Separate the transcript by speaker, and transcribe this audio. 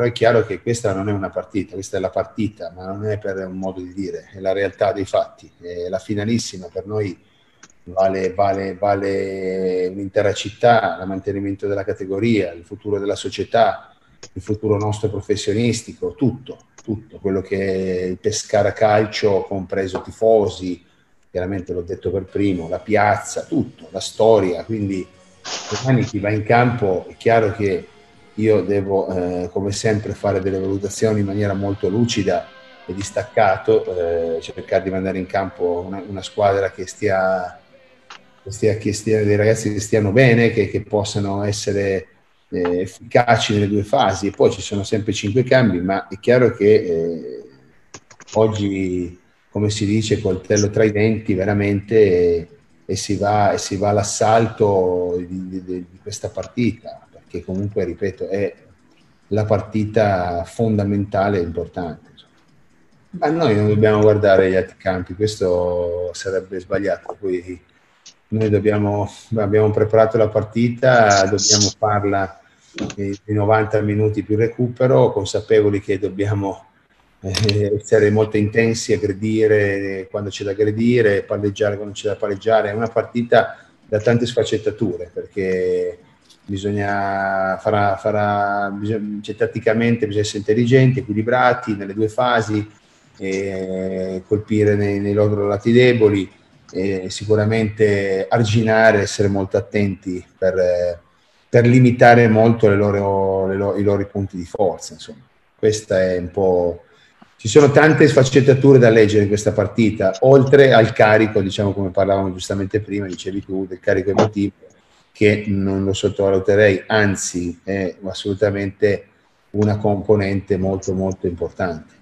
Speaker 1: Però è chiaro che questa non è una partita, questa è la partita, ma non è per un modo di dire, è la realtà dei fatti. È la finalissima per noi vale un'intera città, il mantenimento della categoria, il futuro della società, il futuro nostro professionistico, tutto quello che è il Pescara Calcio, compreso tifosi, chiaramente l'ho detto per primo, la piazza, tutto, la storia. Quindi domani chi va in campo è chiaro che io devo, come sempre, fare delle valutazioni in maniera molto lucida e distaccato, cercare di mandare in campo una squadra che stia dei ragazzi che stiano bene, che possano essere efficaci nelle due fasi. E poi ci sono sempre 5 cambi, ma è chiaro che oggi, come si dice, coltello tra i denti veramente, e si va all'assalto di questa partita, perché comunque, ripeto, è la partita fondamentale e importante. Ma noi non dobbiamo guardare gli altri campi, questo sarebbe sbagliato. Poi noi abbiamo preparato la partita, dobbiamo farla i 90 minuti più recupero, consapevoli che dobbiamo essere molto intensi, aggredire quando c'è da aggredire, palleggiare quando c'è da palleggiare. È una partita da tante sfaccettature, perché tatticamente bisogna essere intelligenti, equilibrati nelle due fasi, colpire nei loro lati deboli, sicuramente arginare, essere molto attenti per limitare molto i loro punti di forza. Insomma, questa è un po'. Ci sono tante sfaccettature da leggere in questa partita, oltre al carico, diciamo, come parlavamo giustamente prima, dicevi tu, del carico emotivo, che non lo sottovaluterei, anzi è assolutamente una componente molto molto importante.